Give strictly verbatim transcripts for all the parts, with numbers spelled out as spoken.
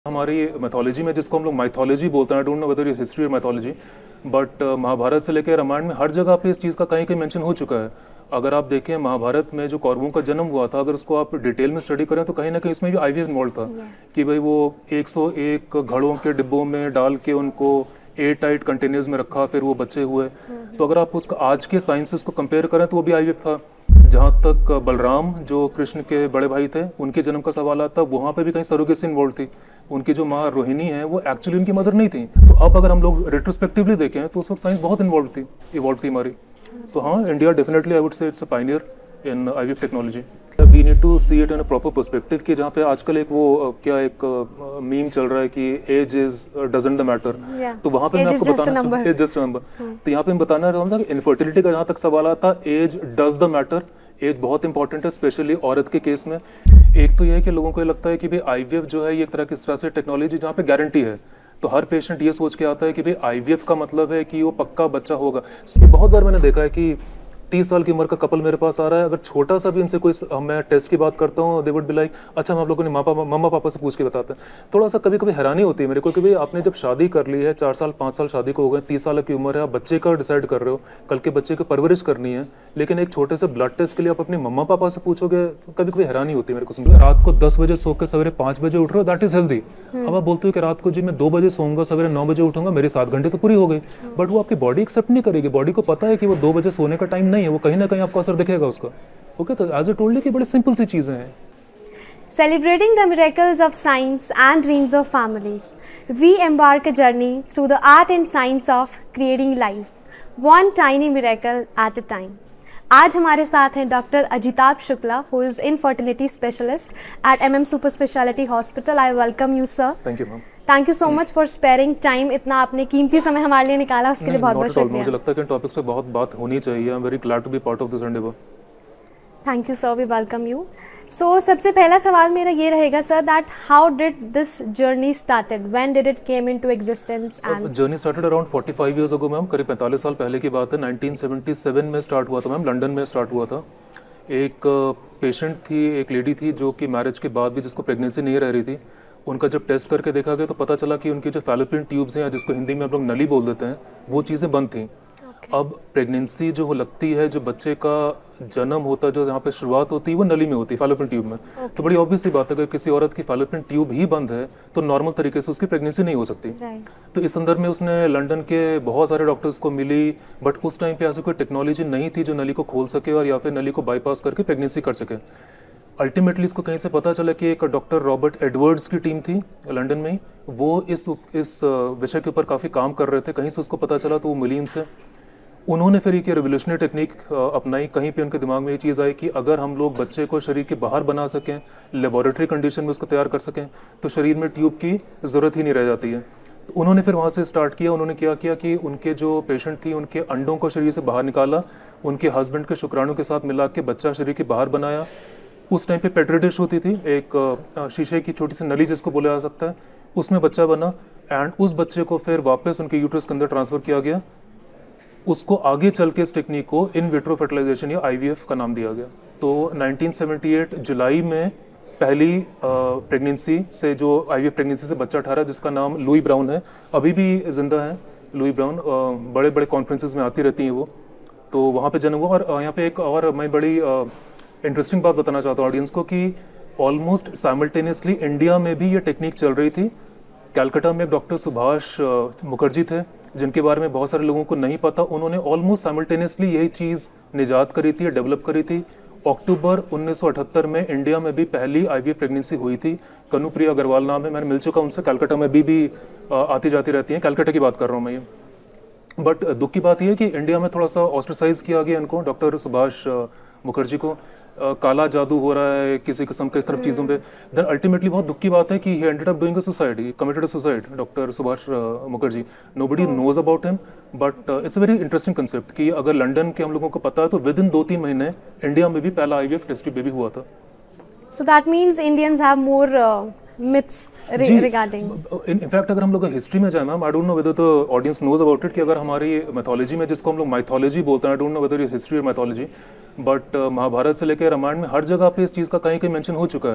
हमारी मैथोलॉजी में, जिसको हम लोग माइथोलॉजी बोलते हैं, I don't know whether history और मैथोलॉजी, बट महाभारत से लेकर रामायण में हर जगह पे इस चीज़ का कहीं कहीं मेंशन हो चुका है। अगर आप देखें महाभारत में जो कौरवों का जन्म हुआ था, अगर उसको आप डिटेल में स्टडी करें तो कहीं ना कहीं इसमें भी आईवीएफ इन्वॉल्व था। yes. कि भाई वो एक सौ एक घड़ों के डिब्बों में डाल के उनको एयर टाइट कंटेनर्स में रखा, फिर वो बच्चे हुए। mm-hmm. तो अगर आप उसका आज के साइंस से उसको कंपेयर करें तो वो भी आईवीएफ था। जहाँ तक बलराम जो कृष्ण के बड़े भाई थे, उनके जन्म का सवाल आता, वहाँ पे भी कहीं सरोगेसी इन्वॉल्व थी। उनकी जो माँ रोहिणी है वो एक्चुअली उनकी मदर नहीं थी। तो अब अगर हम लोग रेट्रोस्पेक्टिवली देखें तो उस वक्त साइंस बहुत इन्वॉल्व थी इवॉल्व थी हमारी। तो हाँ, India definitely I would say it's a pioneer in IVF technology. We need to see it in a proper perspective कि जहाँ पे आजकल एक वो क्या एक मीम चल रहा है कि age is doesn't the matter. तो वहाँ पे मैं आपको बताना चाहूँगा एज जस्ट नंबर। तो यहाँ पे मैं बताना चाहूँगा कि इनफर्टिलिटी का जहाँ तक सवाल आता, age does the matter. Age बहुत इंपॉर्टेंट है, स्पेशली औरत के केस में। एक तो यह है कि लोगों को ये लगता है कि भाई आईवीएफ जो है ये एक तरह की इस तरह से टेक्नोलॉजी जहाँ पे गारंटी है। तो हर पेशेंट ये सोच के आता है कि भाई आईवीएफ का मतलब है कि वो पक्का बच्चा होगा। बहुत बार मैंने देखा है कि तीस साल की उम्र का कपल मेरे पास आ रहा है, अगर छोटा सा भी इनसे कोई मैं टेस्ट की बात करता हूँ, दे वुड बी लाइक अच्छा हम आप लोगों ने माँ पापा मम्मा पापा से पूछ के बताते हैं। थोड़ा सा कभी कभी हैरानी होती है मेरे को कि भाई आपने जब शादी कर ली है, चार साल पाँच साल शादी को हो गए, तीस साल की उम्र है, आप बच्चे का डिसाइड कर रहे हो, कल के बच्चे की परवरिश करनी है, लेकिन एक छोटे से ब्लड टेस्ट के लिए आप अपने मम्मा पापा से पूछोगे तो कभी कभी हैरानी होती है मेरे को। रात को दस बजे सो के सवेरे पाँच बजे उठ रहे हो, दैट इज हेल्दी। अब आप बोलते हो कि रात को जी मैं दो बजे सोऊंगा, सवेरे नौ बजे उठूंगा, मेरी सात घंटे तो पूरी हो गई, बट वो आपकी बॉडी एक्सेप्ट नहीं करेगी। बॉडी को पता है कि वो दो बजे सोने का टाइम नहीं है, वो कहीं ना कहीं आपको असर दिखेगा उसका। ओके, तो एज ए टोल्ड कि बड़ी सिंपल सी चीजें हैं। Celebrating the miracles of science and dreams of families, we embark a journey through the art and science of creating life, one tiny miracle at a time. आज हमारे साथ हैं doctor Ajitabh Shukla, who is infertility specialist at M M Super Speciality Hospital. I welcome you, sir. Thank you, ma'am. Thank you so much for sparing time. इतना आपने कीमती समय हमारे लिए निकाला, उसके लिए बहुत बहुत शुक्रिया। मुझे लगता है कि इन टॉपिक्स पे बहुत बात होनी चाहिए। I am very glad to be part of this endeavour. Thank you sir, we welcome you. So सबसे पहला सवाल मेरा ये रहेगा sir, that how did this journey started, when did it came into existence? And journey started around पैंतालीस years ago ma'am, करीब पैंतालीस साल पहले की बात है। नाइनटीन सेवेंटी सेवन में स्टार्ट हुआ था मैम, लंदन में स्टार्ट हुआ था। एक पेशेंट थी, एक लेडी थी जो कि मैरिज के बाद भी जिसको प्रेगनेंसी नहीं रह रही थी। उनका जब टेस्ट करके देखा गया तो पता चला कि उनकी जो फैलोपियन ट्यूब्स हैं, जिसको हिंदी में हम लोग नली बोल देते हैं, वो चीज़ें बंद थी। okay. अब प्रेगनेंसी जो लगती है, जो बच्चे का जन्म होता है, जो जहाँ पे शुरुआत होती है वो नली में होती है, फैलोपियन ट्यूब में। okay. तो बड़ी ऑब्वियस सी बात है, अगर किसी औरत की फैलोपियन ट्यूब ही बंद है तो नॉर्मल तरीके से उसकी प्रेगनेंसी नहीं हो सकती। right. तो इस संदर्भ में उसने लंदन के बहुत सारे डॉक्टर्स को मिली, बट उस टाइम पे ऐसी कोई टेक्नोलॉजी नहीं थी जो नली को खोल सके और या फिर नली को बाईपास करके प्रेगनेंसी कर सके। अल्टीमेटली इसको कहीं से पता चला कि एक डॉक्टर रॉबर्ट एडवर्ड्स की टीम थी लंदन में, वो इस इस विषय के ऊपर काफ़ी काम कर रहे थे। कहीं से उसको पता चला तो वो मिली इनसे। उन्होंने फिर एक रेवोल्यूशनरी टेक्निक अपनाई। कहीं पे उनके दिमाग में ये चीज़ आई कि अगर हम लोग बच्चे को शरीर के बाहर बना सकें, लेबोरेटरी कंडीशन में उसको तैयार कर सकें, तो शरीर में ट्यूब की ज़रूरत ही नहीं रह जाती है। तो उन्होंने फिर वहाँ से स्टार्ट किया। उन्होंने क्या किया कि उनके जो पेशेंट थी, उनके अंडों को शरीर से बाहर निकाला, उनके हस्बैंड के शुक्राणु के साथ मिला के बच्चा शरीर के बाहर बनाया। उस टाइम पे पेट्री डिश होती थी, एक शीशे की छोटी सी नली जिसको बोला जा सकता है, उसमें बच्चा बना। एंड उस बच्चे को फिर वापस उनके यूट्रस के अंदर ट्रांसफ़र किया गया। उसको आगे चल के इस टेक्निक को इन विट्रो फर्टिलाइजेशन या आईवीएफ का नाम दिया गया। तो नाइनटीन सेवेंटी एट जुलाई में पहली प्रेगनेंसी से, जो आईवीएफ प्रेगनेंसी से बच्चा ठहरा, जिसका नाम लुई ब्राउन है, अभी भी जिंदा है लुई ब्राउन, बड़े बड़े कॉन्फ्रेंसेस में आती रहती हैं वो। तो वहाँ पे जन्म हुआ। और यहाँ पे एक और मैं बड़ी इंटरेस्टिंग बात बताना चाहता हूँ ऑडियंस को कि ऑलमोस्ट साइमल्टेनियसली इंडिया में भी ये टेक्निक चल रही थी। कलकत्ता में एक डॉक्टर सुभाष मुखर्जी थे, जिनके बारे में बहुत सारे लोगों को नहीं पता। उन्होंने ऑलमोस्ट साइमल्टेनियसली यही चीज़ निजात करी थी, डेवलप करी थी। अक्टूबर उन्नीस सौ अठहत्तर में इंडिया में भी पहली आईवीएफ प्रेगनेंसी हुई थी। कनुप्रिया अग्रवाल नाम है, मैंने मिल चुका उनसे, कलकत्ता में भी भी आती जाती रहती हैं। कलकत्ता की बात कर रहा हूँ मैं ये। बट दुख की बात यह है कि इंडिया में थोड़ा सा ऑस्ट्रेसाइज किया गया इनको, डॉक्टर सुभाष मुखर्जी को। Uh, काला जादू हो रहा है किसी किस्म के इस तरफ चीज़ों पे। देन अल्टीमेटली बहुत दुख की बात है कि he ended up doing a suicide, he committed a suicide, doctor Subhash Mukherjee. Nobody knows about him, but it's a very interesting concept कि अगर लंदन के हम लोगों को पता है तो विद इन दो तीन महीने इंडिया में भी पहला आईवीएफ टेस्टी बेबी हुआ था। So that means Indians have more myths regarding. In, in fact, अगर हम लोग हिस्ट्री में जाए ma'am, I don't know whether the audience knows about it, कि अगर हमारी मैथोलॉजी में, जिसको हम लोग माइथोलॉजी बोलते हैं, I don't know whether history और मैथोलॉजी, बट महाभारत से लेकर रामायण में हर जगह पे इस चीज़ का कहीं कहीं मेंशन हो चुका है।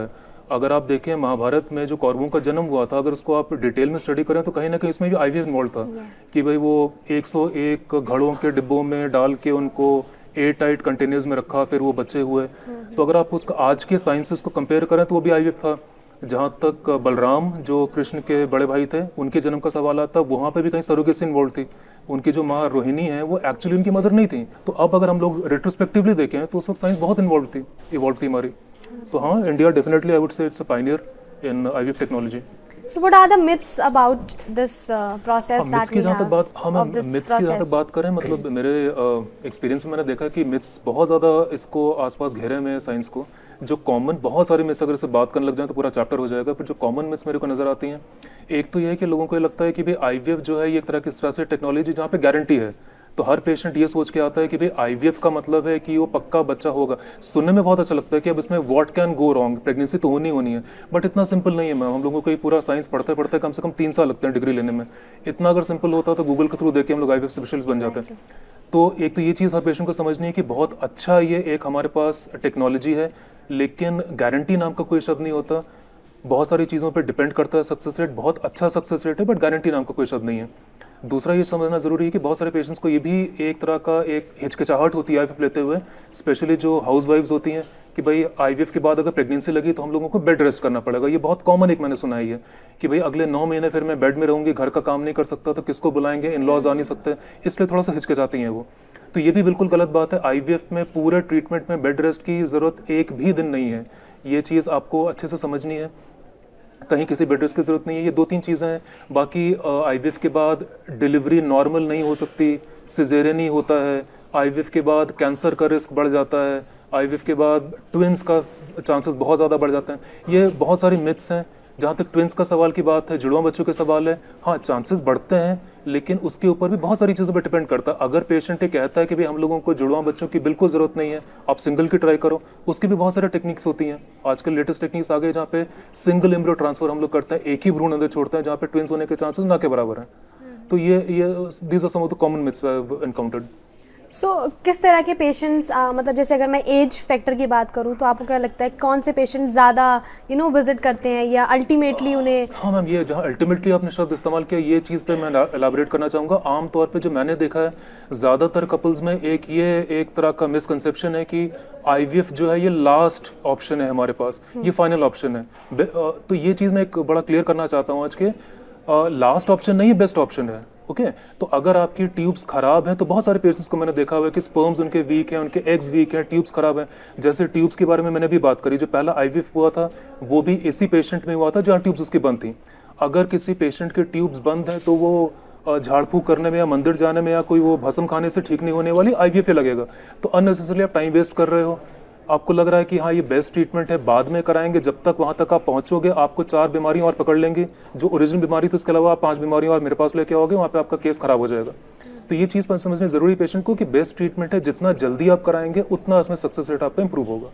अगर आप देखें महाभारत में जो कौरवों का जन्म हुआ था, अगर उसको आप डिटेल में स्टडी करें तो कहीं ना कहीं इसमें भी आईवीएफ इन्वॉल्व था। Yes. कि भाई वो एक सौ एक घड़ों के डिब्बों में डाल के उनको एयर टाइट कंटेनर्स में रखा, फिर वो बच्चे हुए। तो अगर आप उसका आज के साइंस से उसको कंपेयर करें तो वो भी आईवीएफ था। जहाँ तक बलराम जो कृष्ण के बड़े भाई थे उनके जन्म का सवाल आता, वहाँ पे भी कहीं सरोगेसी इन्वॉल्व थी। उनकी जो माँ रोहिणी है वो एक्चुअली उनकी मदर नहीं थी। तो अब अगर हम लोग रेट्रोस्पेक्टिवली देखें तो उस वक्त साइंस बहुत इन्वॉल्व थी इवॉल्व थी हमारी। तो हाँ, India definitely I would say it's a pioneer in IVF technology. So what are the myths about this uh, process हाँ, that myths की we जहाँ तक have बात हाँ of मैम this myths की जहाँ तक process? बात करें, मतलब मेरे एक्सपीरियंस में मैंने देखा कि myths बहुत ज़्यादा इसको आसपास घेरे में साइंस को। जो कॉमन बहुत सारे myths अगर इससे बात करने लग जाए तो पूरा चैप्टर हो जाएगा, पर जो कॉमन myths मेरे को नज़र आती हैं, एक तो ये है कि लोगों को ये लगता है कि भाई आईवीएफ जो है ये एक तरह की इस तरह से टेक्नोलॉजी जहाँ पे गारंटी है। तो हर पेशेंट ये सोच के आता है कि भाई आईवीएफ का मतलब है कि वो पक्का बच्चा होगा। सुनने में बहुत अच्छा लगता है कि अब इसमें what can go wrong, pregnancy तो होनी होनी है, बट इतना सिंपल नहीं है मैम। हम लोगों को ये पूरा साइंस पढ़ते पढ़ते कम से कम तीन साल लगते हैं डिग्री लेने में। इतना अगर सिंपल होता तो गूगल के थ्रू देख के हम लोग आईवीएफ स्पेशलिस्ट बन जाते हैं। तो एक तो ये चीज़ हर पेशेंट को समझनी है कि बहुत अच्छा ये एक हमारे पास टेक्नोलॉजी है, लेकिन गारंटी नाम का कोई शब्द नहीं होता। बहुत सारी चीज़ों पे डिपेंड करता है सक्सेस रेट। बहुत अच्छा सक्सेस रेट है, बट गारंटी नाम का कोई शब्द नहीं है। दूसरा ये समझना ज़रूरी है कि बहुत सारे पेशेंट्स को ये भी एक तरह का एक हिचकिचाहट होती है आईवीएफ लेते हुए, स्पेशली जो हाउस वाइफ्स होती हैं, कि भाई आईवीएफ के बाद अगर प्रेगनेंसी लगी तो हम लोगों को बेड रेस्ट करना पड़ेगा। ये बहुत कॉमन एक मैंने सुना है ये, कि भाई अगले नौ महीने फिर मैं बेड में रहूँगी, घर का काम नहीं कर सकता तो किसको बुलाएंगे, इन लॉज आ नहीं सकते, इसलिए थोड़ा सा हिचकिचाती हैं वो। तो ये भी बिल्कुल गलत बात है। आईवीएफ में पूरे ट्रीटमेंट में बेड रेस्ट की ज़रूरत एक भी दिन नहीं है। ये चीज़ आपको अच्छे से समझनी है। कहीं किसी बेड रेस्ट की ज़रूरत नहीं है। ये दो तीन चीज़ें हैं। बाकी आईवीएफ के बाद डिलीवरी नॉर्मल नहीं हो सकती, सिजेरियन ही होता है। आईवीएफ के बाद कैंसर का रिस्क बढ़ जाता है। आईवीएफ के बाद ट्विंस का चांसेस बहुत ज़्यादा बढ़ जाते हैं। ये बहुत सारी मिथ्स हैं। जहाँ तक ट्विंस का सवाल की बात है, जुड़वा बच्चों के सवाल है, हाँ चांसेस बढ़ते हैं, लेकिन उसके ऊपर भी बहुत सारी चीज़ों पर डिपेंड करता है। अगर पेशेंट ये कहता है कि भाई हम लोगों को जुड़वा बच्चों की बिल्कुल ज़रूरत नहीं है, आप सिंगल की ट्राई करो, उसकी भी बहुत सारी टेक्निक्स होती हैं। आजकल लेटेस्ट टेक्निक्स आ गए जहाँ पे सिंगल एम्ब्रियो ट्रांसफर हम लोग करते हैं, एक ही भ्रूण अंदर छोड़ते हैं, जहाँ पे ट्विंस होने के चांसेस ना के बराबर हैं। तो ये ये these are some of the common myths I have encountered. So so, किस तरह के पेशेंट्स मतलब जैसे अगर मैं एज फैक्टर की बात करूं तो आपको क्या लगता है कौन से पेशेंट ज़्यादा यू नो विजिट करते हैं या अल्टीमेटली उन्हें? हाँ मैम, ये जहाँ अल्टीमेटली आपने शब्द इस्तेमाल किया, ये चीज़ पे मैं एलाबरेट करना चाहूँगा। आमतौर पे जो मैंने देखा है ज़्यादातर कपल्स में एक ये एक तरह का मिसकंसेप्शन है कि आईवीएफ जो है ये लास्ट ऑप्शन है हमारे पास, ये फाइनल ऑप्शन है। तो ये चीज़ मैं एक बड़ा क्लियर करना चाहता हूँ आज के, लास्ट ऑप्शन नहीं है, बेस्ट ऑप्शन है। Okay okay? तो अगर आपकी ट्यूब्स खराब हैं, तो बहुत सारे पेशेंट्स को मैंने देखा हुआ है कि स्पर्म्स उनके वीक हैं, उनके एग्स वीक हैं, ट्यूब्स खराब हैं। जैसे ट्यूब्स के बारे में मैंने भी बात करी, जो पहला आईवीएफ हुआ था वो भी इसी पेशेंट में हुआ था जहाँ ट्यूब्स उसकी बंद थी। अगर किसी पेशेंट के ट्यूब्स बंद हैं तो वो झाड़ फूक करने में या मंदिर जाने में या कोई वो भस्म खाने से ठीक नहीं होने वाली, आईवीएफ लगेगा। तो अननेसेसरली आप टाइम वेस्ट कर रहे हो। आपको लग रहा है कि हाँ ये बेस्ट ट्रीटमेंट है, बाद में कराएंगे, जब तक वहाँ तक आप पहुँचोगे आपको चार बीमारियाँ और पकड़ लेंगी। जो ओरिजिनल बीमारी थी उसके अलावा आप पांच बीमारियाँ और मेरे पास लेके आओगे, वहाँ पे आपका केस खराब हो जाएगा। तो ये चीज़ पर समझनी ज़रूरी पेशेंट को कि बेस्ट ट्रीटमेंट है, जितना जल्दी आप कराएंगे उतना उसमें सक्सेस रेट आपका इंप्रूव होगा।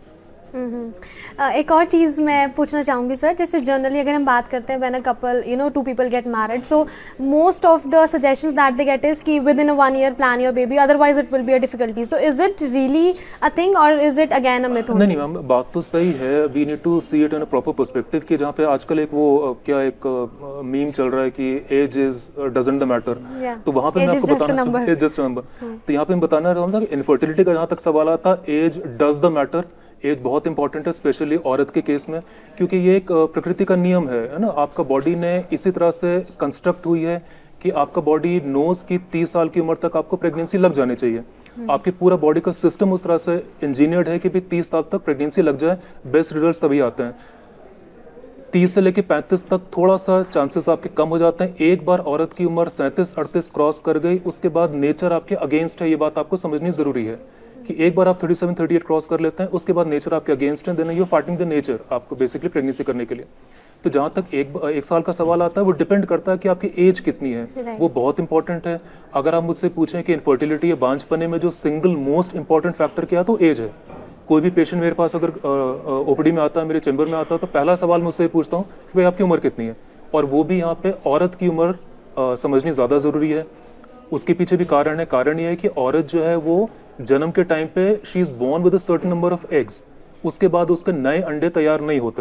Uh, एक और चीज़ मैं पूछना चाहूँगी सर, जैसे जनरली अगर हम बात करते हैं when a couple you know two people get married, so most of the suggestions that they get is कि within a one year plan your baby, otherwise it will be a difficulty. So is it really a thing और is it again a myth? नहीं नहीं ma'am, बात तो सही है। We need to see it in a proper perspective, कि जहाँ पे आजकल एक वो क्या एक मीम चल रहा है कि age is doesn't the matter. तो वहाँ पे मैं आपको बताना चाहूँगा, एज जस्ट नंबर। तो यहाँ पे मैं बताना चाहूँगा कि इनफर्टिलिटी का जहाँ तक सवाल आता, age does the matter. Age बहुत इंपॉर्टेंट है, स्पेशली औरत के केस में, क्योंकि ये एक प्रकृति का नियम है है ना। आपका बॉडी ने इसी तरह से कंस्ट्रक्ट हुई है कि आपका बॉडी नोज की तीस साल की उम्र तक आपको प्रेगनेंसी लग जानी चाहिए। आपके पूरा बॉडी का सिस्टम उस तरह से इंजीनियर्ड है कि भी तीस साल तक प्रेगनेंसी लग जाए, बेस्ट रिजल्ट्स तभी आते हैं। तीस से लेकर पैंतीस तक थोड़ा सा चांसेस आपके कम हो जाते हैं। एक बार औरत की उम्र सैंतीस अड़तीस क्रॉस कर गई, उसके बाद नेचर आपके अगेंस्ट है। ये बात आपको समझनी जरूरी है कि एक बार आप सैंतीस अड़तीस क्रॉस कर लेते हैं, उसके बाद नेचर आपके अगेंस्ट है, then you are fighting the nature आपको बेसिकली प्रेगनेंसी करने के लिए। तो जहाँ तक एक एक साल का सवाल आता है, वो डिपेंड करता है कि आपकी एज कितनी है, right. वो बहुत इंपॉर्टेंट है। अगर आप मुझसे पूछें कि इनफर्टिलिटी या बांझपने में जो सिंगल मोस्ट इंपॉर्टेंट फैक्टर क्या है, तो एज है। कोई भी पेशेंट मेरे पास अगर ओपीडी में आता है, मेरे चैम्बर में आता है, तो पहला सवाल मुझसे पूछता हूँ कि भाई आपकी उम्र कितनी है, और वो भी यहाँ पे औरत की उम्र समझनी ज़्यादा ज़रूरी है। उसके पीछे भी कारण है। कारण ये है कि औरत जो है वो जन्म के टाइम पे she is born with a certain number of eggs, उसके बाद उसके नए अंडे तैयार नहीं होते।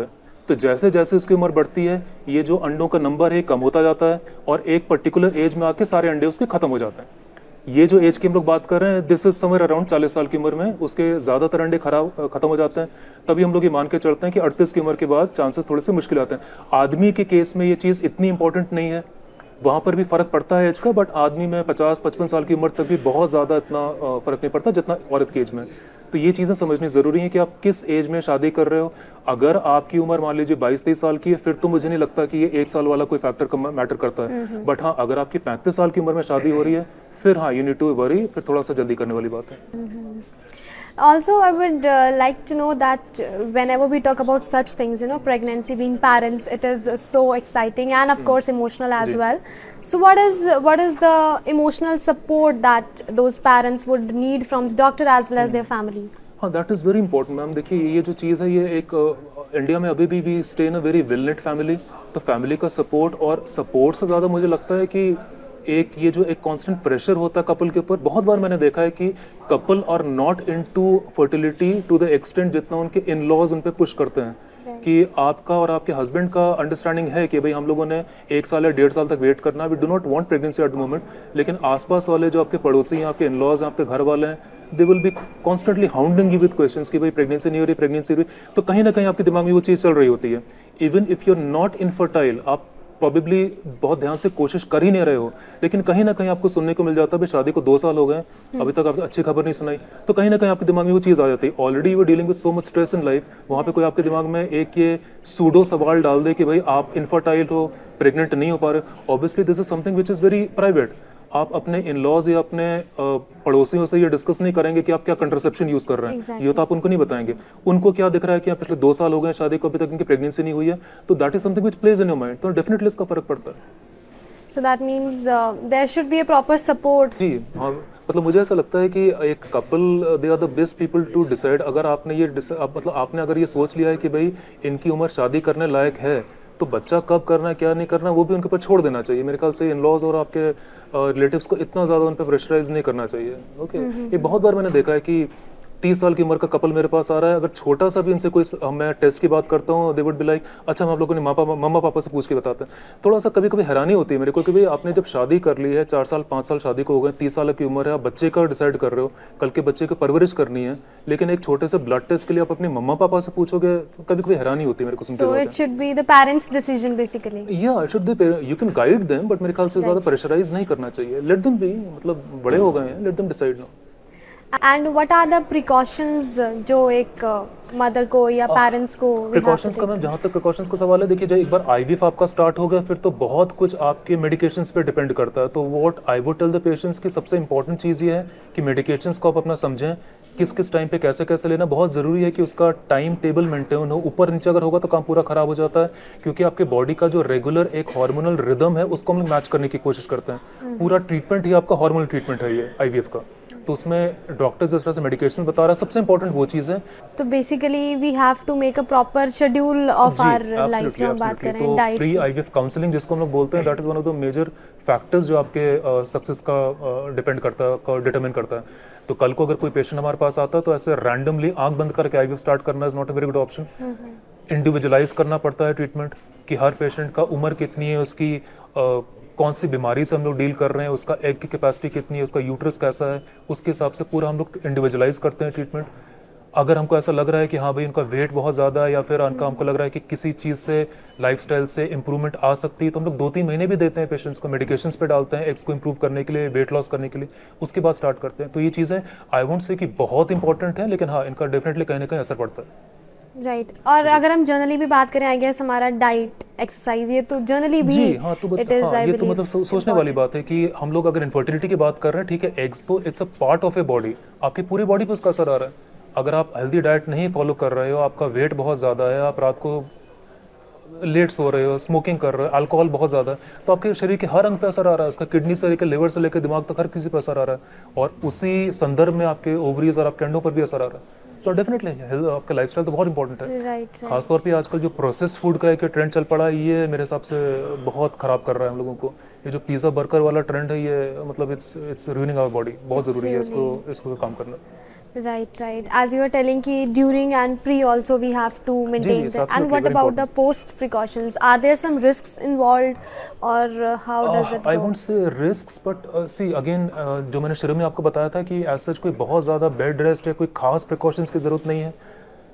तो जैसे जैसे उसकी उम्र बढ़ती है ये जो अंडों का नंबर है कम होता जाता है और एक पर्टिकुलर एज में आके सारे अंडे उसके खत्म हो जाते हैं। ये जो एज की हम लोग बात कर रहे हैं दिस इज समवेयर अराउंड चालीस साल की उम्र में उसके ज़्यादातर अंडे खराब खत्म हो जाते हैं। तभी हम लोग ये मान के चलते हैं कि अड़तीस की उम्र के बाद चांसेस थोड़े से मुश्किल आते हैं। आदमी के केस में ये चीज़ इतनी इंपॉर्टेंट नहीं है, वहाँ पर भी फ़र्क पड़ता है एज का, बट आदमी में पचास पचपन साल की उम्र तक भी बहुत ज़्यादा इतना फ़र्क नहीं पड़ता जितना औरत की एज में। तो ये चीज़ें समझनी ज़रूरी है कि आप किस एज में शादी कर रहे हो। अगर आपकी उम्र मान लीजिए बाईस तेईस साल की है फिर तो मुझे नहीं लगता कि ये एक साल वाला कोई फैक्टर मैटर करता है। बट हाँ, अगर आपकी पैंतीस साल की उम्र में शादी हो रही है फिर हाँ यू नीड टू वरी, फिर थोड़ा सा जल्दी करने वाली बात है। Also, I would uh, like to know that uh, whenever we talk about such things, you know, pregnancy, being parents, it is uh, so exciting and of course emotional as well. So, what is what is the emotional support that those parents would need from the doctor as well as their family? हाँ, that is very important ma'am. देखिए ये जो चीज़ है ये एक India uh, में अभी भी we stay in a very well knit family. तो फैमिली का सपोर्ट और सपोर्ट से ज़्यादा मुझे लगता है कि एक ये जो एक कांस्टेंट प्रेशर होता है कपल के ऊपर। बहुत बार मैंने देखा है कि couple are not into fertility to the extent जितना उनके इन लॉज उन पे पुश करते हैं कि आपका और आपके हस्बैंड का अंडरस्टैंडिंग है कि भाई हम लोगों ने एक साल या डेढ़ साल तक वेट करना है, we do not want pregnancy at the moment. लेकिन आसपास वाले जो आपके पड़ोसी हैं, आपके इन लॉज हैं, आपके घर वाले हैं, they will be constantly hounding you with questions कि भाई प्रेगनेंसी नहीं हो रही, प्रेगनेंसी हो रही। तो कहीं ना कहीं आपके दिमाग में वो चीज़ चल रही होती है। Even if you are not infertile, आप प्रॉबेबली बहुत ध्यान से कोशिश कर ही नहीं रहे हो, लेकिन कहीं ना कहीं आपको सुनने को मिल जाता है भाई शादी को दो साल हो गए अभी तक आपको अच्छी खबर नहीं सुनाई। तो कहीं ना कहीं आपके दिमाग में वो चीज़ आ जाती है। Already you are dealing with so much stress in life, वहाँ पे कोई आपके दिमाग में एक ये सूडो सवाल डाल दे कि भाई आप इनफर्टाइल हो, प्रेग्नेंट नहीं हो पा रहे। Obviously this is something which is very private. आप अपने इन लॉज या अपने पड़ोसियों से ये डिस्कस नहीं करेंगे कि आप क्या कंट्रासेप्शन यूज कर रहे हैं। exactly. ये तो आप उनको नहीं बताएंगे। उनको क्या दिख रहा है कि आप पिछले दो साल हो गए शादी को, अभी तक इनकी प्रेगनेंसी नहीं हुई है, तो that is something which plays in your mind. तो डेफिनेटली इसका फर्क पड़ता है। So that means there should be a proper support. जी हाँ, मतलब मुझे ऐसा लगता है कि एक couple they are the best people to decide. अगर आपने ये आप, मतलब आपने अगर ये सोच लिया है कि भाई इनकी उम्र शादी करने लायक है, तो बच्चा कब करना है क्या नहीं करना वो भी उनके ऊपर छोड़ देना चाहिए। मेरे ख्याल से इन लॉज और आपके रिलेटिव्स को इतना ज़्यादा उन पर प्रेशराइज नहीं करना चाहिए। ओके, ये बहुत बार मैंने देखा है कि तीस साल की उम्र का कपल मेरे पास आ रहा है, अगर छोटा सा भी इनसे कोई मैं टेस्ट की बात करता हूँ, दे वुड बी लाइक अच्छा हम आप लोगों ने माँ पापा मम्मा पापा से पूछ के बताते हैं। थोड़ा सा कभी कभी हैरानी होती है मेरे को कि भाई आपने जब शादी कर ली है, चार साल पाँच साल शादी को हो गए, तीस साल की उम्र है, आप बच्चे का डिसाइड कर रहे हो, कल के बच्चे की परवरिश करनी है, लेकिन एक छोटे से ब्लड टेस्ट के लिए आप अपने मम्मा पापा से पूछोगे, तो कभी कभी हैरानी होती है मेरे को सुनते हुए। So it should be the parents decision basically. या it should be, you can guide them, but मेरे ख्याल से ज़्यादा प्रेशराइज नहीं करना चाहिए। लेट देम बी, मतलब बड़े हो गए हैं, let them decide no. And what are the precautions जो एक मदर को या पेरेंट्स को प्रिकॉशंस का मैम, जहाँ तक प्रिकॉशंस का सवाल है, देखिए जब एक बार आईवीएफ आपका स्टार्ट हो गया फिर तो बहुत कुछ आपके मेडिकेशंस पे डिपेंड करता है। तो what I would tell the patients की सबसे इंपॉर्टेंट चीज़ ये है कि मेडिकेशंस को आप अपना समझें, किस किस टाइम पे कैसे कैसे लेना। बहुत ज़रूरी है कि उसका टाइम टेबल मेंटेन हो। ऊपर नीचे अगर होगा तो काम पूरा खराब हो जाता है, क्योंकि आपके बॉडी का जो रेगुलर एक हार्मोनल रिदम है उसको हम लोग मैच करने की कोशिश करते हैं। पूरा ट्रीटमेंट ही आपका हार्मोनल ट्रीटमेंट है ये आईवीएफ का। तो उसमें डॉक्टर जिस तरह से मेडिकेशन बता रहा है, सबसे इंपॉर्टेंट वो चीज़ है। तो basically we have to make a proper schedule of our life. जो हम बात करें डाइट, प्री आईवीएफ काउंसलिंग जिसको हम लोग बोलते हैं, that is one of the major factors जो आपके सक्सेस uh, का डिपेंड uh, करता है, का डिटरमिन करता है। तो कल को अगर कोई पेशेंट हमारे पास आता है तो ऐसे रैंडमली आंख बंद करके आईवीएफ स्टार्ट करना is not a very good option. Individualize करना पड़ता है ट्रीटमेंट, कि हर पेशेंट का उम्र कितनी है, उसकी uh, कौन सी बीमारी से हम लोग डील कर रहे हैं, उसका एग की कैपेसिटी कितनी है, उसका यूट्रस कैसा है, उसके हिसाब से पूरा हम लोग इंडिविजुअलाइज करते हैं ट्रीटमेंट। अगर हमको ऐसा लग रहा है कि हाँ भाई उनका वेट बहुत ज़्यादा है, या फिर उनका हमको लग रहा है कि किसी चीज़ से लाइफस्टाइल से इंप्रूवमेंट आ सकती है, तो हम लोग दो तीन महीने भी देते हैं पेशेंट्स को, मेडिकेशंस पे डालते हैं एग्स को इंप्रूव करने के लिए, वेट लॉस करने के लिए, उसके बाद स्टार्ट करते हैं। तो ये चीज़ें आई वोंट से कि बहुत इंपॉर्टेंट है, लेकिन हाँ इनका डेफिनेटली कहीं ना कहीं असर पड़ता है। Right right. और अगर हम जनरली भी बात करें, आई गेस हमारा डाइट, एक्सरसाइज, ये तो जनरली भी जी हाँ, तो it is, हाँ, ये तो मतलब सो, सोचने वाली बात है कि हम लोग अगर इनफर्टिलिटी की बात कर रहे हैं, ठीक है, एग्स तो it's a part of a body, आपकी पूरी बॉडी पे उसका असर आ रहा है। अगर आप हेल्दी डाइट नहीं फॉलो कर रहे हो, आपका वेट बहुत ज़्यादा है, आप रात को लेट सो रहे हो, स्मोकिंग कर रहे हो, अल्कोहल बहुत ज़्यादा है, तो आपके शरीर के हर अंग पे असर आ रहा है। उसका किडनी से लेकर लिवर से लेकर दिमाग तक हर किसी पे असर आ रहा है, और उसी संदर्भ में आपके ओवरीज और आपके अंडों पर भी असर आ रहा है। तो डेफिनेटली आपका लाइफस्टाइल तो बहुत इंपॉर्टेंट है। right, right. खासतौर पे आजकल जो प्रोसेस्ड फूड का एक ट्रेंड चल पड़ा है, ये मेरे हिसाब से बहुत ख़राब कर रहा है हम लोगों को। ये जो पिज़्ज़ा बर्गर वाला ट्रेंड है, ये मतलब it's it's ruining our body. बहुत ज़रूरी है इसको इसको काम करना। Right, right. As you were telling ki during and pre also we have to maintain yes, that. And absolutely, what very about the important. post precautions? Are there some risks involved or uh, how does it I go? Won't say risks but see again जो मैंने शुरू में आपको बताया था कि as such कोई बहुत ज़्यादा बेड रेस्ट या कोई खास प्रिकॉशंस की ज़रूरत नहीं है।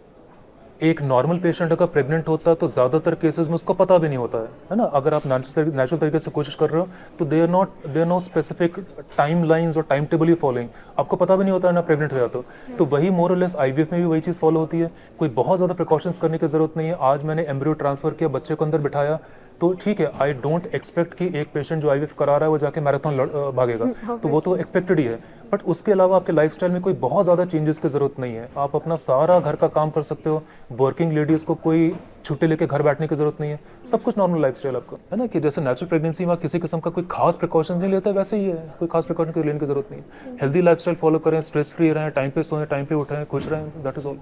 एक नॉर्मल पेशेंट अगर प्रेग्नेंट होता है तो ज़्यादातर केसेस में उसको पता भी नहीं होता है है ना। अगर आप नेचुरल नेचुरल तरीके से कोशिश कर रहे हो तो they are not they are no specific time lines और टाइम टेबल ही फॉलोइंग, आपको पता भी नहीं होता है ना प्रेग्नेंट हो जाता तो तो वही मोर और लेस आईवीएफ में भी वही चीज़ फॉलो होती है। कोई बहुत ज़्यादा प्रिकॉशंस करने की ज़रूरत नहीं है। आज मैंने एम्ब्रियो ट्रांसफ़र किया, बच्चे को अंदर बिठाया तो ठीक है, आई डोंट एक्सपेक्ट कि एक पेशेंट जो आईवीएफ करा रहा है वो जाके मैराथन भागेगा तो वो तो एक्सपेक्टेड ही है। बट उसके अलावा आपके लाइफस्टाइल में कोई बहुत ज़्यादा चेंजेस की ज़रूरत नहीं है। आप अपना सारा घर का काम कर सकते हो। वर्किंग लेडीज़ को कोई छुट्टी लेके घर बैठने की ज़रूरत नहीं है। सब कुछ नॉर्मल लाइफस्टाइल आपका है ना, कि जैसे नेचुरल प्रेगनेंसी में किसी किस्म का कोई खास प्रिकॉशन नहीं लेता, वैसे ही है, कोई खास प्रिकॉशन लेने की ज़रूरत नहीं है। हेल्दी लाइफस्टाइल फॉलो करें, स्ट्रेस फ्री रहें, टाइम पे सोएं, टाइम पे उठें, खुश रहें, that is all.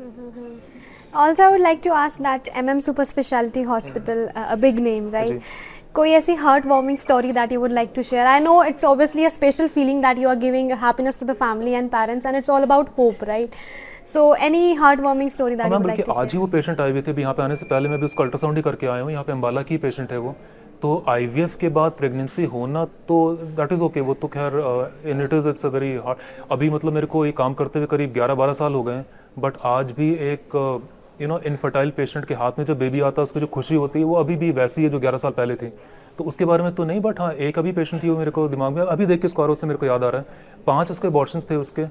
Also, I would like to ask that M M Super Specialty Hospital, uh, a big name, right? कोई ऐसी heartwarming story that you would like to share? I know it's obviously a special feeling that you are giving happiness to the family and parents, and it's all about hope, right? So, any heartwarming story that you would like to आज ही share? वो patient आई हुई थे, यहाँ पे आने से पहले मैं भी उसका अल्ट्रासाउंड ही करके आया हूँ। यहाँ पे अम्बाला की पेशेंट है वो। तो आईवीएफ के बाद प्रेगनेंसी होना तो दैट इज़ ओके, वो तो खैर in it is it's a very hard. अभी मतलब मेरे को ये काम करते हुए करीब ग्यारह बारह साल हो गए हैं, बट आज भी एक यू नो इनफर्टाइल पेशेंट के हाथ में जब बेबी आता है उसकी जो खुशी होती है वो अभी भी वैसी है जो ग्यारह साल पहले थी। तो उसके बारे में तो नहीं, बट हाँ एक अभी पेशेंट थी वो मेरे को दिमाग में अभी देख के स्कॉरों से मेरे को याद आ रहा है। पाँच उसके अबॉर्शंस थे उसके,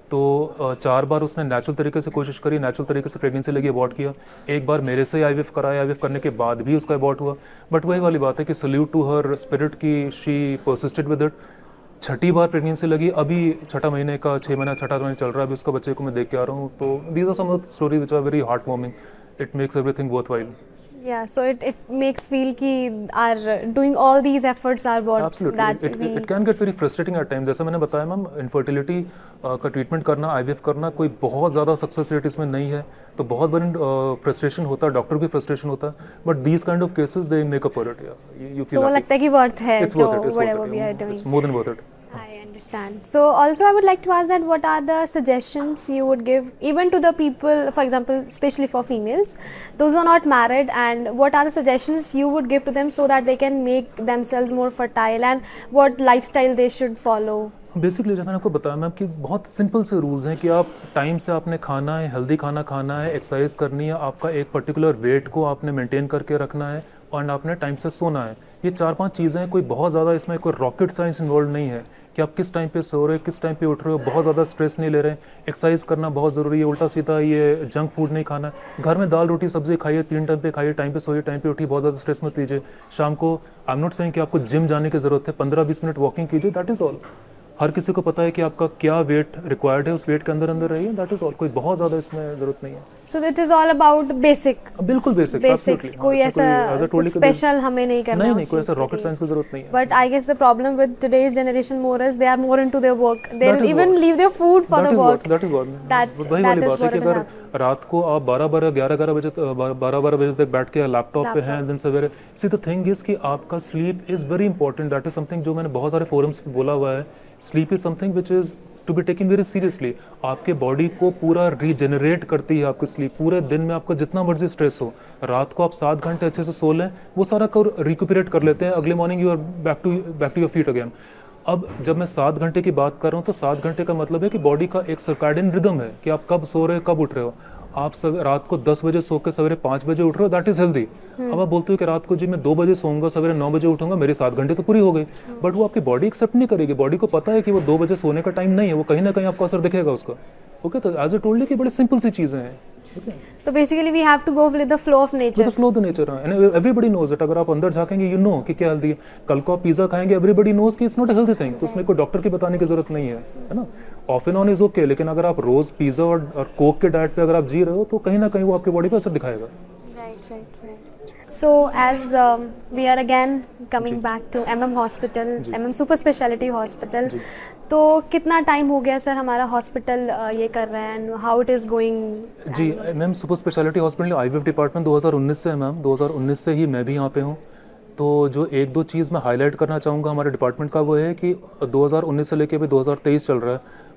तो चार बार उसने नेचुरल तरीके से कोशिश करी, नेचुरल तरीके से प्रेगनेंसी लगी, अबॉर्ट किया। एक बार मेरे से आईवीएफ कराया, आईवीएफ करने के बाद भी उसका अबॉर्ट हुआ। बट वही वाली बात है कि सल्यूट टू हर स्पिरिट की शी परसिस्टेड विद इट। छठी बार प्रेगनेंसी लगी, अभी छठा महीने का छः महीना छठा महीना चल रहा है, अभी उसका बच्चे को मैं देख के आ रहा हूँ। तो these are some of the story which are very heart warming. It makes everything worthwhile. Yeah, so it, it makes feel ki are doing all these efforts are what Absolutely. that it, we it, it can get very frustrating at times। जैसा मैंने बताया ma'am, infertility का treatment करना, IVF करना कोई बहुत ज़्यादा success rate इसमें नहीं है, तो बहुत बड़ी फ्रस्ट्रेशन होता है, डॉक्टर भी फ्रस्ट्रेशन होता है। But these kind of cases they make up for it. You feel so वो लगता है कि worth है It's जो worth it, it's whatever worth it. we are doing. It's more than worth it. I understand. So also I would like to ask that what are the suggestions you would give even to the people, for example, especially for females, those who are not married, and what are the suggestions you would give to them so that they can make themselves more fertile, and what lifestyle they should follow? Basically जब मैंने आपको बताया ma'am कि बहुत simple से rules हैं कि आप टाइम से आपने खाना है, हेल्दी खाना खाना है, एक्सरसाइज करनी है, आपका एक पर्टिकुलर वेट को आपने मेंटेन करके रखना है, और आपने टाइम से सोना है। ये चार पांच चीज़ें हैं, कोई बहुत ज़्यादा इसमें कोई रॉकेट साइंस इन्वॉल्व नहीं है कि आप किस टाइम पे सो रहे हो, किस टाइम पे उठ रहे हो, बहुत ज़्यादा स्ट्रेस नहीं ले रहे हैं। एक्सरसाइज करना बहुत ज़रूरी है, उल्टा सीधा ये जंक फूड नहीं खाना। घर में दाल रोटी सब्जी खाइए, तीन टाइम पे खाइए, टाइम पे सोइए, टाइम पे उठिए, बहुत ज़्यादा स्ट्रेस मत लीजिए। शाम को आई एम नॉट सेइंग कि आपको जिम जाने की ज़रूरत है, पंद्रह बीस मिनट वॉकिंग कीजिए, दैट इज़ ऑल। हर किसी को पता है कि आपका क्या वेट रिक्वायर्ड है, उस वेट के अंदर अंदर रहिए, दैट इज ऑल। कोई बहुत ज़्यादा इसमें ज़रूरत नहीं है। So that is all about basic. बिल्कुल बेसिक, Basics. कोई ऐसा कुछ स्पेशल हमें नहीं करना है। नहीं नहीं कोई ऐसा रॉकेट साइंस की ज़रूरत नहीं है। But I guess the problem with today's generation more is they are more into their work. They'll is even what- leave their food for That the is work. what- that is what- That वही that वाली is बात है what कि will अगर happen. रात को आप बारह बारह ग्यारह ग्यारह बजे बारह बारह बजे तक बैठ के लैपटॉप पे हैं, दिन सवेरे सी द थिंग इज कि आपका sleep is very important. That is something जो मैंने बहुत सारे फोरम्स पे बोला हुआ है। Sleep is something which is to be taken very seriously. आपके बॉडी को पूरा रीजनरेट करती है आपकी स्लीप। पूरे दिन में आपको जितना मर्जी स्ट्रेस हो, रात को आप सात घंटे अच्छे से सो लें, वो सारा कर रिक्यूपरेट कर लेते हैं, अगले morning you are back to back to your feet again. अब जब मैं सात घंटे की बात कर रहा हूँ तो सात घंटे का मतलब है कि बॉडी का एक सर्काडियन रिदम है कि आप कब सो रहे हो, कब उठ रहे हो। आप सब रात को दस बजे सो के सवेरे पाँच बजे उठ रहे हो, दैट इज़ हेल्दी। अब आप बोलते हो कि रात को जी मैं दो बजे सोऊंगा, सवेरे नौ बजे उठूंगा, मेरी सात घंटे तो पूरी हो गई, बट वो आपकी बॉडी एक्सेप्ट नहीं करेगी। बॉडी को पता है कि वो दो बजे सोने का टाइम नहीं है, वो कहीं ना कहीं आपको असर दिखेगा उसका। ओके, तो एज ए टोल्ड कि बड़ी सिंपल सी चीज़ें हैं। तो basically we have to go with the flow of nature. Flow the nature, and everybody knows it. अगर आप अंदर झाकेंगे यू नो कि क्या हेल्दी है। कल को आप पिज्जा खाएंगे, एवरीबडी नोज कि it's not a healthy thing, तो उसमें कोई डॉक्टर की बताने की जरूरत नहीं है, है ना। Off and on is okay, लेकिन अगर आप रोज पिज्जा और, और कोक के डाइट पे अगर आप जी रहे हो तो कहीं ना कहीं वो आपकी बॉडी पे असर दिखाएगा। Right, right, right. So as um, we are again coming back to M M Hospital, M M Super Speciality Hospital, तो कितना टाइम हो गया सर हमारा हॉस्पिटल ये कर रहे हैं, and how it is going? जी ma'am, super speciality hospital IVF department दो हज़ार उन्नीस से है मैम, दो हज़ार उन्नीस से ही मैं भी यहाँ पे हूँ। तो जो एक दो चीज़ मैं हाईलाइट करना चाहूँगा हमारे डिपार्टमेंट का, वो है कि दो हज़ार उन्नीस से लेके अभी दो हज़ार तेईस चल रहा है।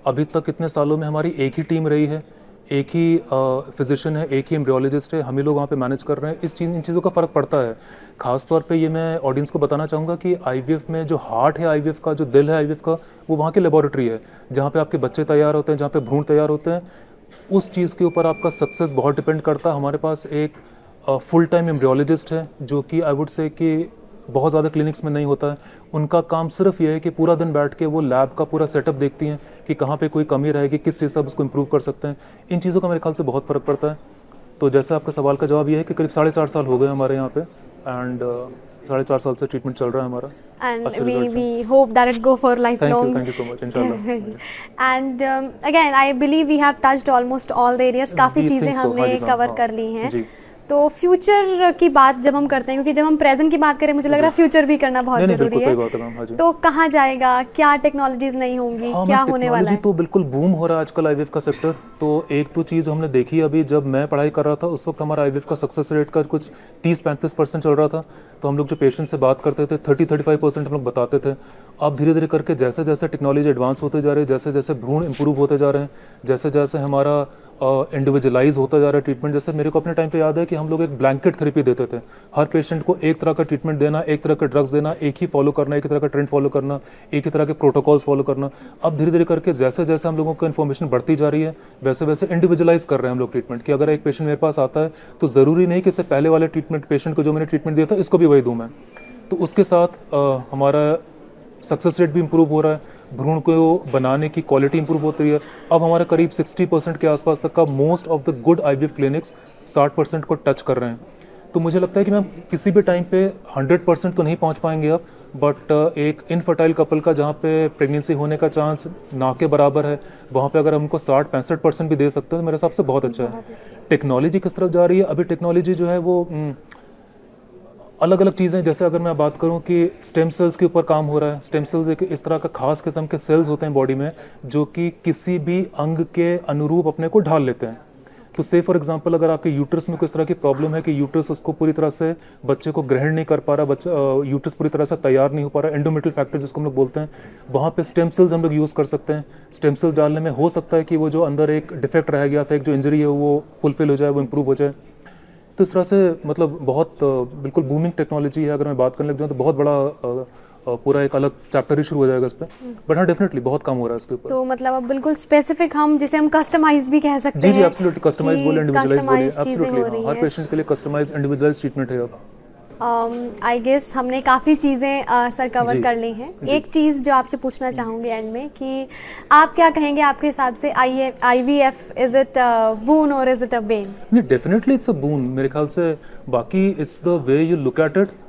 अभी तक इतने सालों में हमारी एक ही टीम रही है, एक ही फिजिशियन है, एक ही एम्ब्रियोलॉजिस्ट है, हम ही लोग वहाँ पे मैनेज कर रहे हैं। इस चीज़ इन चीज़ों का फ़र्क पड़ता है। ख़ास तौर पे ये मैं ऑडियंस को बताना चाहूँगा कि आईवीएफ में जो हार्ट है आईवीएफ का, जो दिल है आईवीएफ का, वो वहाँ की लेबॉरेटरी है जहाँ पे आपके बच्चे तैयार होते हैं, जहाँ पे भ्रूण तैयार होते हैं। उस चीज़ के ऊपर आपका सक्सेस बहुत डिपेंड करता है। हमारे पास एक फुल टाइम एम्ब्रियोलॉजिस्ट है जो कि आई वुड से कि बहुत ज़्यादा क्लिनिक्स में नहीं होता है। उनका काम सिर्फ ये है कि पूरा दिन बैठ के वो लैब का पूरा सेटअप देखती हैं कि कहाँ पे कोई कमी रहेगी, किस चीज़ से आप उसको इम्प्रूव कर सकते हैं। इन चीज़ों का मेरे ख्याल से बहुत फ़र्क पड़ता है। तो जैसे आपका सवाल का जवाब ये है कि करीब साढ़े चार साल हो गए हमारे यहाँ पे, एंड साढ़े चार साल से ट्रीटमेंट चल रहा है हमारा। And we we hope that it go for lifelong. Thank you, thank you so much. Inshallah. And um, again, I believe we have touched almost all the areas. काफ़ी We चीज़ें think so. हाँ हमने जी, ma'am, cover हाँ। कर ली हैं। जी। तो future की बात जब हम करते हैं, क्योंकि जब हम प्रेजेंट की बात करें मुझे लग रहा है फ्यूचर भी करना बहुत नहीं, नहीं, ज़रूरी बिल्कुल सही है। बात है मैम, हाँ जी। तो कहाँ जाएगा, क्या टेक्नोलॉजीज नहीं होंगी, हाँ, क्या मैम, होने वाला टेक्नोलॉजी है? तो बिल्कुल बूम हो रहा है आजकल आईवीएफ का सेक्टर। तो एक तो चीज़ हमने देखी अभी, जब मैं पढ़ाई कर रहा था उस वक्त हमारा आईवीएफ का सक्सेस रेट का कुछ तीस पैंतीस परसेंट चल रहा था। तो हम लोग जो पेशेंट से बात करते थे थर्टी थर्टी फाइव परसेंट हम लोग बताते थे। अब धीरे धीरे करके जैसे जैसे टेक्नोलॉजी एडवांस होते जा रही है, जैसे जैसे भ्रूण इंप्रूव होते जा रहे हैं, जैसे जैसे हमारा इंडिविजुअलाइज uh, होता जा रहा है ट्रीटमेंट। जैसे मेरे को अपने टाइम पे याद है कि हम लोग एक ब्लैंकेट थेरेपी देते थे, हर पेशेंट को एक तरह का ट्रीटमेंट देना, एक तरह के ड्रग्स देना, एक ही फॉलो करना, एक ही तरह का ट्रेंड फॉलो करना, एक ही तरह के प्रोटोकॉल्स फॉलो करना। अब धीरे धीरे करके जैसे जैसे हम लोगों को इन्फॉर्मेशन बढ़ती जा रही है वैसे वैसे इंडिविजुअलाइज कर रहे हैं हम लोग ट्रीटमेंट। कि अगर एक पेशेंट मेरे पास आता है तो ज़रूरी नहीं कि इससे पहले वाले ट्रीटमेंट पेशेंट को जो मैंने ट्रीटमेंट दिया था इसको भी वही दूँ मैं। तो उसके साथ uh, हमारा सक्सेस रेट भी इंप्रूव हो रहा है, भ्रूण को बनाने की क्वालिटी इंप्रूव होती है। अब हमारे करीब साठ परसेंट के आसपास तक का most of the good IVF clinics साठ परसेंट को टच कर रहे हैं। तो मुझे लगता है कि मैम किसी भी टाइम पे हंड्रेड परसेंट तो नहीं पहुंच पाएंगे अब, बट एक इनफर्टाइल कपल का जहां पे प्रेगनेंसी होने का चांस ना के बराबर है, वहां पे अगर हम उनको साठ पैंसठ परसेंट भी दे सकते हैं तो मेरे हिसाब से बहुत अच्छा है। टेक्नोलॉजी किस तरफ जा रही है, अभी टेक्नोलॉजी जो है वो अलग अलग चीज़ें, जैसे अगर मैं बात करूं कि स्टेम सेल्स के ऊपर काम हो रहा है। स्टेम सेल्स एक इस तरह का खास किस्म के सेल्स होते हैं बॉडी में जो कि किसी भी अंग के अनुरूप अपने को ढाल लेते हैं। तो से फॉर एग्जांपल अगर आपके यूट्रस में कोई इस तरह की प्रॉब्लम है कि यूट्रस उसको पूरी तरह से बच्चे को ग्रहण नहीं कर पा रहा, बच्चा यूट्रस पूरी तरह से तैयार नहीं हो पा रहा, एंडोमेट्रियल फैक्टर जिसको हम लोग बोलते हैं, वहाँ पे स्टेम सेल्स हम लोग यूज़ कर सकते हैं। स्टेम सेल्स डालने में हो सकता है कि वो जो अंदर एक डिफेक्ट रह गया था, एक जो इंजरी है वो फुलफिल हो जाए, वो इम्प्रूव हो जाए। तो इस तरह से मतलब बहुत बिल्कुल बूमिंग टेक्नोलॉजी है। अगर मैं बात करने लग जाऊँ तो बहुत बड़ा पूरा एक अलग चैप्टर ही शुरू हो जाएगा इस पर। बट हाँ, डेफिनेटली बहुत काम हो रहा है इसके ऊपर। तो मतलब अब बिल्कुल स्पेसिफिक हम जिसे हम कस्टमाइज भी कह सकते हैं। जी जी एब्सोल्युटली, कस्टमाइज बोले, इंडिविजुअलाइज बोले, एब्सोल्युटली हर हैं। पेशेंट के लिए कस्टमाइज इंडिविजुअलाइज ट्रीटमेंट है अब। आई um, गेस हमने काफ़ी चीज़ें uh, सर कवर कर ली हैं। एक चीज़ जो आपसे पूछना चाहूँगी एंड में कि आप क्या कहेंगे, आपके हिसाब से I I V F is it boon और इज़ इट अ बेन? नहीं, डेफिनेटली इट्स अ बून मेरे ख्याल से। बाकी it's the way you look at it.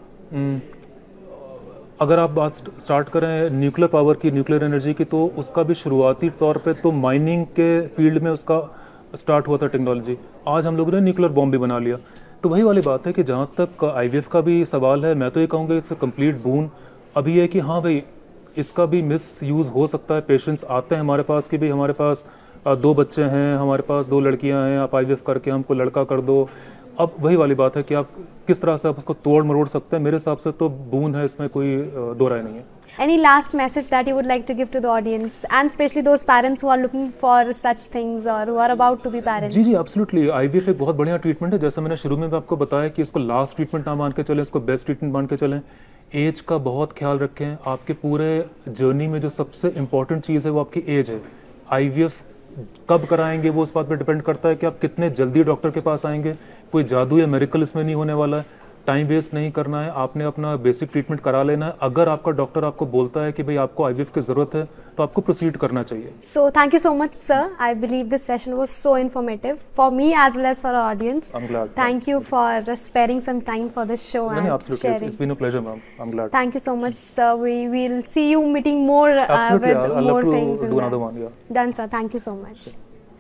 अगर आप बात स्टार्ट करें न्यूक्लियर पावर की, न्यूक्लियर एनर्जी की, तो उसका भी शुरुआती तौर पे तो माइनिंग के फील्ड में उसका स्टार्ट हुआ था टेक्नोलॉजी। आज हम लोगों ने न्यूक्लियर बॉम्ब भी बना लिया। तो वही वाली बात है कि जहाँ तक आईवीएफ का भी सवाल है, मैं तो ये कहूँगा इट्स अ कंप्लीट बून। अभी ये कि हाँ भाई इसका भी मिस यूज़ हो सकता है। पेशेंट्स आते हैं हमारे पास कि भाई हमारे पास दो बच्चे हैं, हमारे पास दो लड़कियां हैं, आप आईवीएफ करके हमको लड़का कर दो। अब वही वाली बात है कि आप किस तरह से आप उसको तोड़ मरोड़ सकते हैं। मेरे हिसाब से तो बून है, इसमें कोई दो राय नहीं है। Any last message that you would like to give to the audience, and especially those parents who are looking for such things or who are about to be parents? जी जी एब्सोल्युटली, आईवीएफ एक बहुत बढ़िया treatment है। जैसा मैंने शुरू में भी आपको बताया कि इसको लास्ट ट्रीटमेंट ना मान के चलें, इसको बेस्ट ट्रीटमेंट मान के चलें। एज का बहुत ख्याल रखें। आपके पूरे जर्नी में जो सबसे इम्पॉर्टेंट चीज़ है वो आपकी एज है। आईवीएफ कब कराएंगे वो उस बात पर डिपेंड करता है कि आप कितने जल्दी डॉक्टर के पास आएंगे। कोई जादू या मेरिकल इसमें नहीं होने वाला है। टाइम वेस्ट नहीं करना है, आपने अपना बेसिक ट्रीटमेंट करा लेना है। अगर आपका डॉक्टर आपको बोलता है कि भाई आपको आईवीएफ की ज़रूरत है तो आपको प्रोसीड करना चाहिए। So thank you so much sir, I believe this session was so informative for me as well as for our audience. I am glad. Thank you for sparing some time for this show and sharing. It's been a pleasure ma'am, I am glad. Thank you so much sir, we will see you meeting more uh, with more things in that. Done sir, thank you so much.